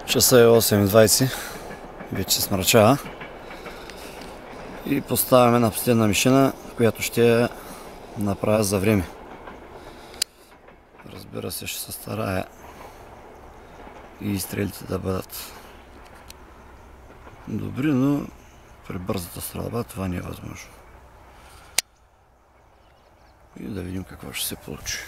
Часа е 8:20, вече се смрачава и поставяме на последна мишена, която ще я направя за време. Разбира се, ще се старая и изстрелите да бъдат добри, но при бързата стрелба това не е възможно. И да видим какво ще се получи.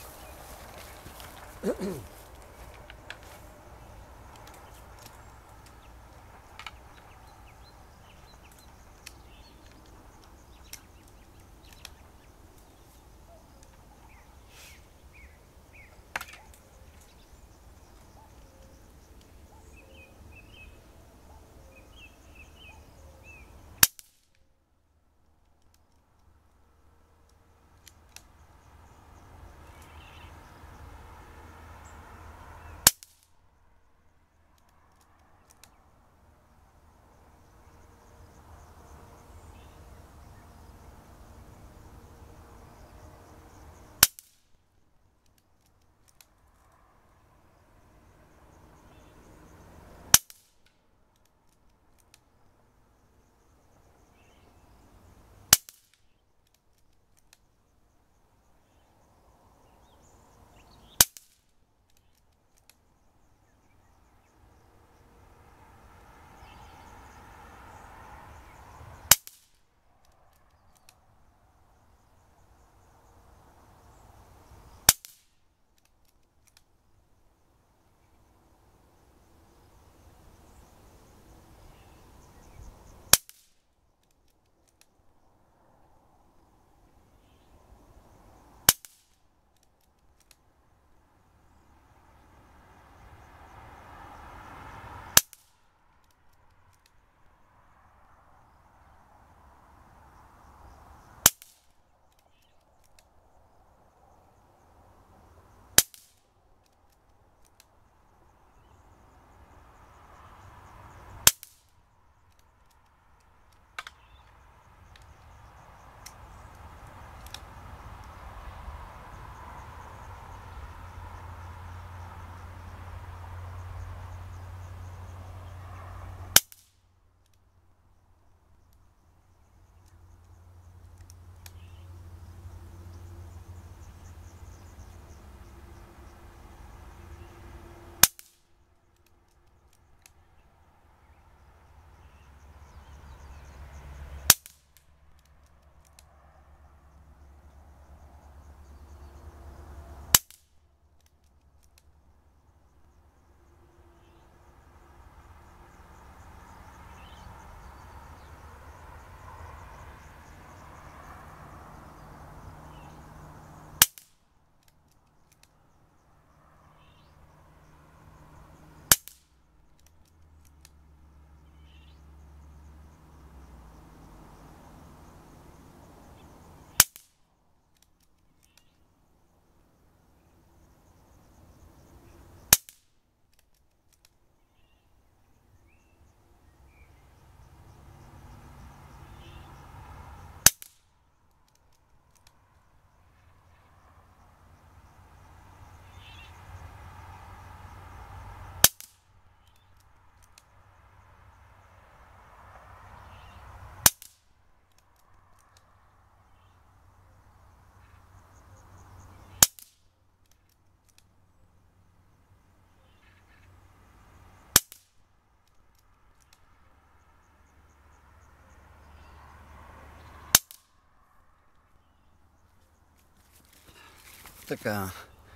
Така,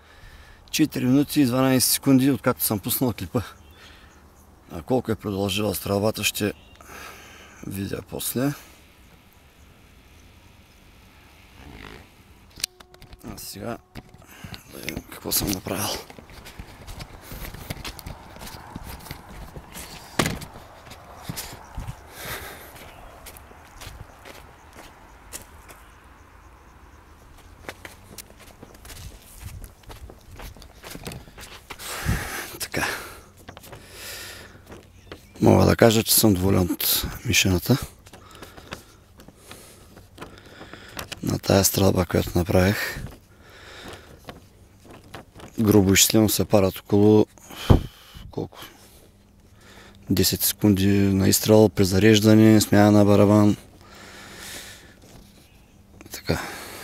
4 минути и 12 секунди, откакто съм пуснал клипа. А колко е продължила стрелбата, ще видя после. А сега да видим какво съм направил. Мога да кажа, че съм доволен от мишената. На тая стрелба, която направих. Грубо изчислено се парат около колко? 10 секунди на изстрел, презареждане, смяна на барабан. Така.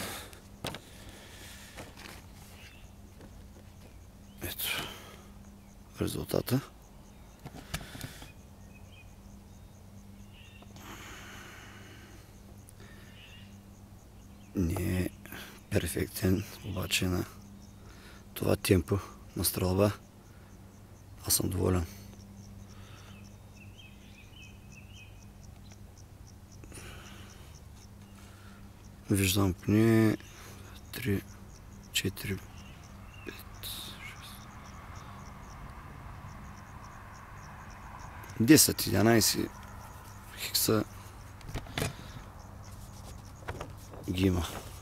Ето резултата. Не е перфектен, обаче на това темпо на стрелба аз съм доволен. Виждам поне 3, 4, 5, 6, 10, 11 хикса ги има.